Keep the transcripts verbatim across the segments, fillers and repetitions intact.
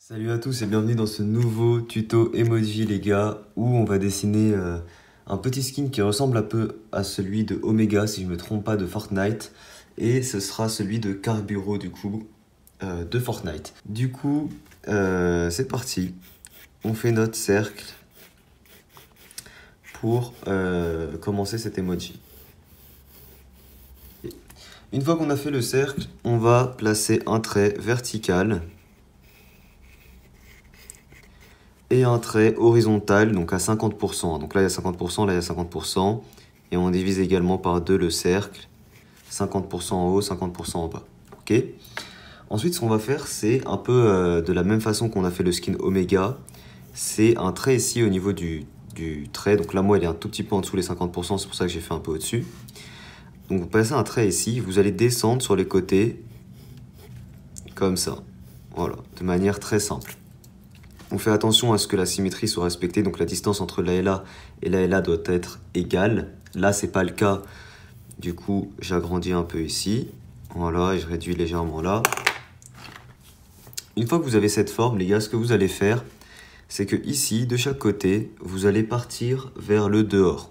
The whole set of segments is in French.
Salut à tous et bienvenue dans ce nouveau tuto emoji les gars où on va dessiner euh, un petit skin qui ressemble un peu à celui de Omega si je me trompe pas de Fortnite et ce sera celui de Carburo du coup euh, de Fortnite. Du coup euh, c'est parti, on fait notre cercle pour euh, commencer cet emoji. Une fois qu'on a fait le cercle, on va placer un trait vertical et un trait horizontal, donc à cinquante pour cent. Donc là, il y a cinquante pour cent, là, il y a cinquante pour cent. Et on divise également par deux le cercle. cinquante pour cent en haut, cinquante pour cent en bas. Ok. Ensuite, ce qu'on va faire, c'est un peu euh, de la même façon qu'on a fait le skin Omega. C'est un trait ici au niveau du, du trait. Donc là, moi, il est un tout petit peu en dessous les cinquante pour cent. C'est pour ça que j'ai fait un peu au-dessus. Donc vous passez un trait ici. Vous allez descendre sur les côtés. Comme ça. Voilà. De manière très simple. On fait attention à ce que la symétrie soit respectée, donc la distance entre la L A et la L A doit être égale. Là, c'est pas le cas, du coup, j'agrandis un peu ici. Voilà, et je réduis légèrement là. Une fois que vous avez cette forme, les gars, ce que vous allez faire, c'est que ici, de chaque côté, vous allez partir vers le dehors.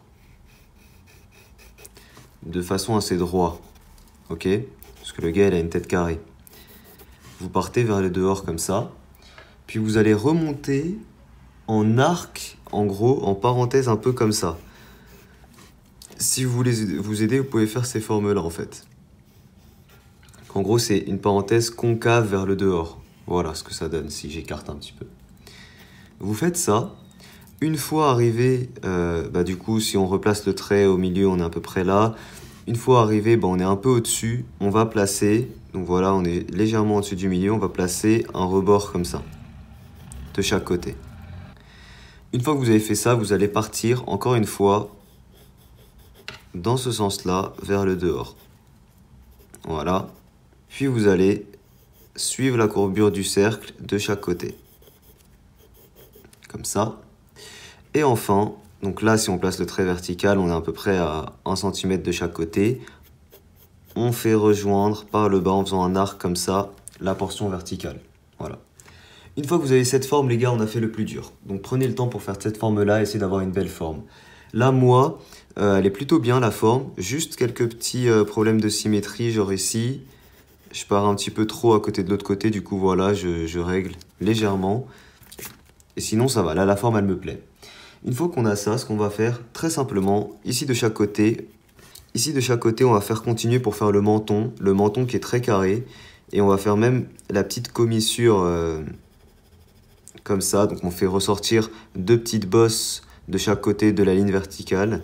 De façon assez droite, ok? Parce que le gars, il a une tête carrée. Vous partez vers le dehors comme ça. Puis vous allez remonter en arc, en gros, en parenthèse, un peu comme ça. Si vous voulez vous aider, vous pouvez faire ces formes-là, en fait. En gros, c'est une parenthèse concave vers le dehors. Voilà ce que ça donne, si j'écarte un petit peu. Vous faites ça. Une fois arrivé, euh, bah, du coup, si on replace le trait au milieu, on est à peu près là. Une fois arrivé, bah, on est un peu au-dessus. On va placer, donc voilà, on est légèrement au-dessus du milieu. On va placer un rebord comme ça, de chaque côté. Une fois que vous avez fait ça, vous allez partir, encore une fois, dans ce sens-là, vers le dehors. Voilà. Puis vous allez suivre la courbure du cercle de chaque côté. Comme ça. Et enfin, donc là, si on place le trait vertical, on est à peu près à un centimètre de chaque côté. On fait rejoindre par le bas en faisant un arc comme ça, la portion verticale. Voilà. Une fois que vous avez cette forme, les gars, on a fait le plus dur. Donc prenez le temps pour faire cette forme-là, essayez d'avoir une belle forme. Là, moi, euh, elle est plutôt bien la forme. Juste quelques petits euh, problèmes de symétrie, genre ici. Je pars un petit peu trop à côté de l'autre côté, du coup, voilà, je, je règle légèrement. Et sinon, ça va. Là, la forme, elle me plaît. Une fois qu'on a ça, ce qu'on va faire, très simplement, ici de chaque côté, ici de chaque côté, on va faire continuer pour faire le menton. Le menton qui est très carré. Et on va faire même la petite commissure... Euh, comme ça, donc on fait ressortir deux petites bosses de chaque côté de la ligne verticale.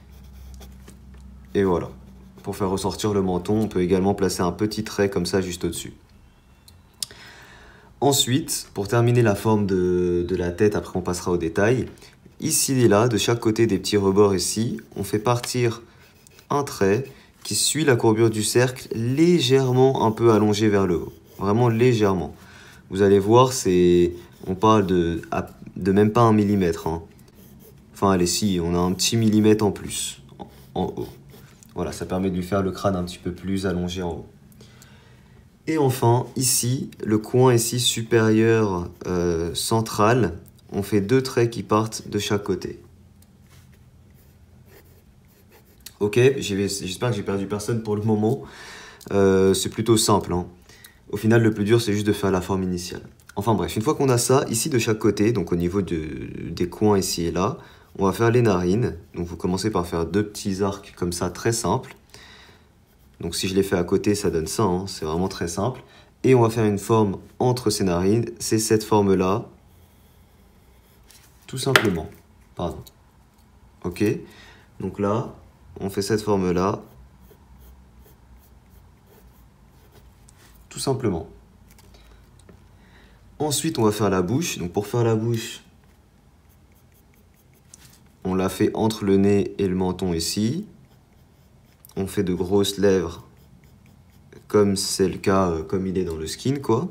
Et voilà. Pour faire ressortir le menton, on peut également placer un petit trait comme ça juste au-dessus. Ensuite, pour terminer la forme de, de la tête, après on passera au détail. Ici et là, de chaque côté des petits rebords ici, on fait partir un trait qui suit la courbure du cercle, légèrement un peu allongé vers le haut. Vraiment légèrement. Vous allez voir, c'est... On parle de, de même pas un millimètre. Hein. Enfin, allez, si, on a un petit millimètre en plus, en, en haut. Voilà, ça permet de lui faire le crâne un petit peu plus allongé en haut. Et enfin, ici, le coin ici supérieur euh, central, on fait deux traits qui partent de chaque côté. Ok, j'espère que j'ai perdu personne pour le moment. Euh, c'est plutôt simple. Hein. Au final, le plus dur, c'est juste de faire la forme initiale. Enfin bref, une fois qu'on a ça, ici de chaque côté, donc au niveau de, des coins ici et là, on va faire les narines. Donc vous commencez par faire deux petits arcs comme ça, très simples. Donc si je les fais à côté, ça donne ça, hein, c'est vraiment très simple. Et on va faire une forme entre ces narines, c'est cette forme-là. Tout simplement. Pardon. Ok, donc là, on fait cette forme-là. Tout simplement. Ensuite, on va faire la bouche. Donc pour faire la bouche, on la fait entre le nez et le menton ici. On fait de grosses lèvres, comme c'est le cas, euh, comme il est dans le skin, quoi.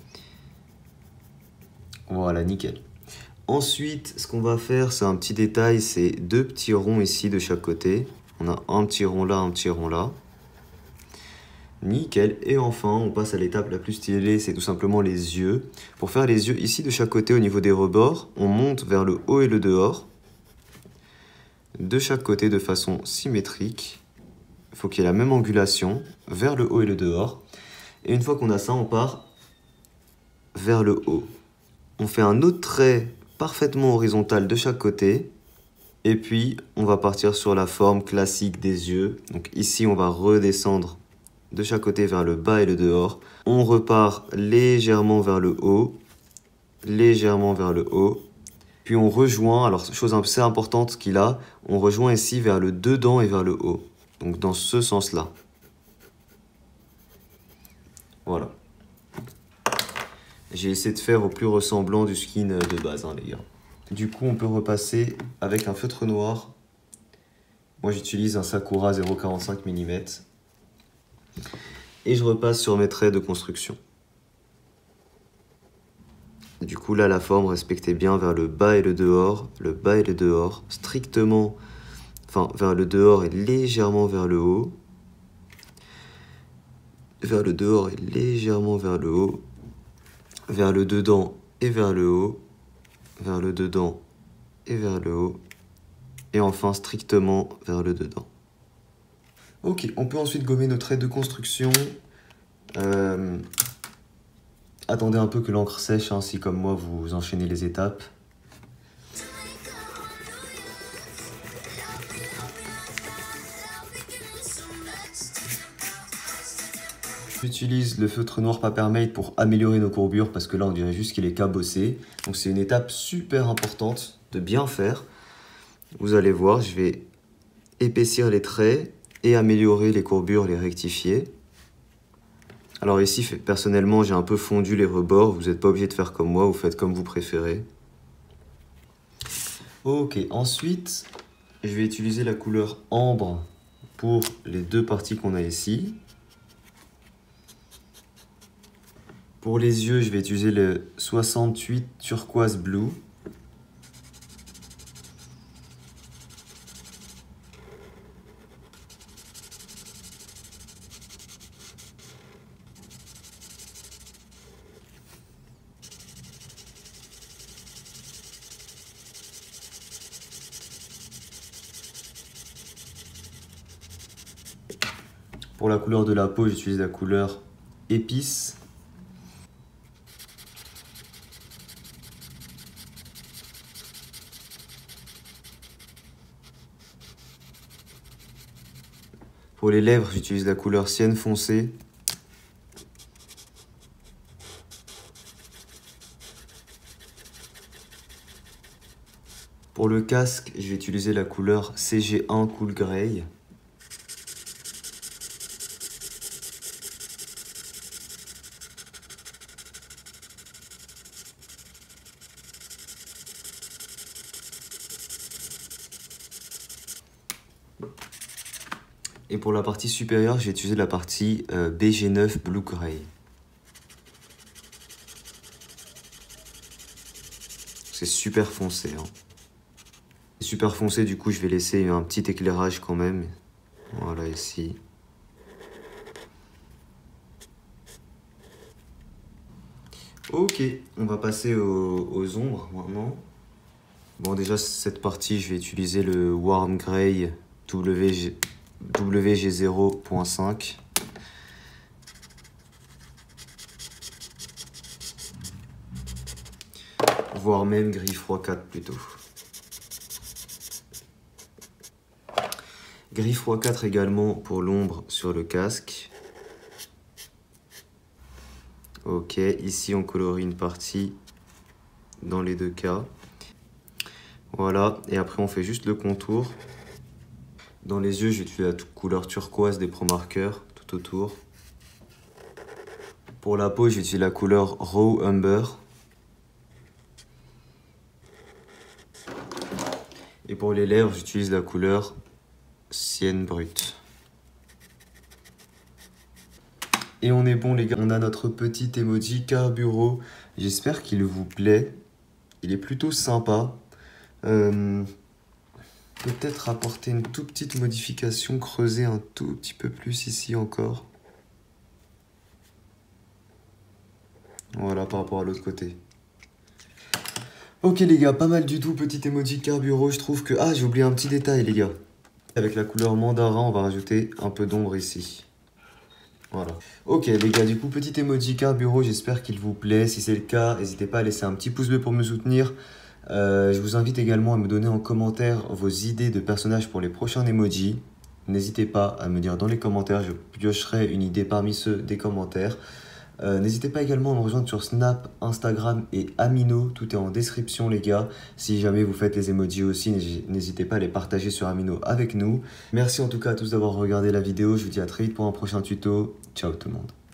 Voilà, nickel. Ensuite, ce qu'on va faire, c'est un petit détail, c'est deux petits ronds ici de chaque côté. On a un petit rond là, un petit rond là. Nickel. Et enfin, on passe à l'étape la plus stylée, c'est tout simplement les yeux. Pour faire les yeux, ici de chaque côté au niveau des rebords, on monte vers le haut et le dehors. De chaque côté de façon symétrique. Il faut qu'il y ait la même angulation vers le haut et le dehors. Et une fois qu'on a ça, on part vers le haut. On fait un autre trait parfaitement horizontal de chaque côté. Et puis, on va partir sur la forme classique des yeux. Donc ici, on va redescendre de chaque côté vers le bas et le dehors. On repart légèrement vers le haut, légèrement vers le haut. Puis on rejoint, alors chose assez importante qu'il a, on rejoint ici vers le dedans et vers le haut. Donc dans ce sens-là. Voilà. J'ai essayé de faire au plus ressemblant du skin de base, hein, les gars. Du coup, on peut repasser avec un feutre noir. Moi, j'utilise un Sakura zéro virgule quarante-cinq millimètres. Et je repasse sur mes traits de construction. Du coup, là, la forme, respectez bien vers le bas et le dehors. Le bas et le dehors, strictement, enfin, vers le dehors et légèrement vers le haut. Vers le dehors et légèrement vers le haut. Vers le dedans et vers le haut. Vers le dedans et vers le haut. Et enfin, strictement vers le dedans. Ok, on peut ensuite gommer nos traits de construction. Euh, attendez un peu que l'encre sèche, hein, si comme moi vous enchaînez les étapes. J'utilise le feutre noir Papermate pour améliorer nos courbures parce que là on dirait juste qu'il est cabossé. Donc c'est une étape super importante de bien faire. Vous allez voir, je vais épaissir les traits et améliorer les courbures, les rectifier. Alors ici, personnellement, j'ai un peu fondu les rebords. Vous n'êtes pas obligé de faire comme moi, vous faites comme vous préférez. Ok, ensuite, je vais utiliser la couleur ambre pour les deux parties qu'on a ici. Pour les yeux, je vais utiliser le soixante-huit Turquoise Blue. Pour la couleur de la peau, j'utilise la couleur épice. Pour les lèvres, j'utilise la couleur sienne foncée. Pour le casque, je vais utiliser la couleur C G un Cool Grey. Et pour la partie supérieure, j'ai utilisé la partie euh, B G neuf Blue Grey. C'est super foncé. Hein. Super foncé, du coup, je vais laisser un petit éclairage quand même. Voilà, ici. Ok, on va passer aux, aux ombres maintenant. Bon, déjà, cette partie, je vais utiliser le Warm Grey W G. W G zéro point cinq. Voire même gris froid quatre plutôt. Gris froid quatre également pour l'ombre sur le casque. Ok, ici on colorie une partie dans les deux cas. Voilà, et après on fait juste le contour. Dans les yeux, j'utilise la couleur turquoise des Pro Markers tout autour. Pour la peau, j'utilise la couleur Raw Umber. Et pour les lèvres, j'utilise la couleur Sienne Brute. Et on est bon les gars, on a notre petit emoji Carburo. J'espère qu'il vous plaît. Il est plutôt sympa. Euh... Peut-être apporter une toute petite modification, creuser un tout petit peu plus ici encore. Voilà, par rapport à l'autre côté. Ok les gars, pas mal du tout, petit emoji Carburo, je trouve que... Ah, j'ai oublié un petit détail les gars. Avec la couleur mandarin, on va rajouter un peu d'ombre ici. Voilà. Ok les gars, du coup, petit emoji Carburo, j'espère qu'il vous plaît. Si c'est le cas, n'hésitez pas à laisser un petit pouce bleu pour me soutenir. Euh, je vous invite également à me donner en commentaire vos idées de personnages pour les prochains emojis. N'hésitez pas à me dire dans les commentaires, je piocherai une idée parmi ceux des commentaires. Euh, N'hésitez pas également à me rejoindre sur Snap, Instagram et Amino, tout est en description les gars. Si jamais vous faites les emojis aussi, n'hésitez pas à les partager sur Amino avec nous. Merci en tout cas à tous d'avoir regardé la vidéo, je vous dis à très vite pour un prochain tuto. Ciao tout le monde.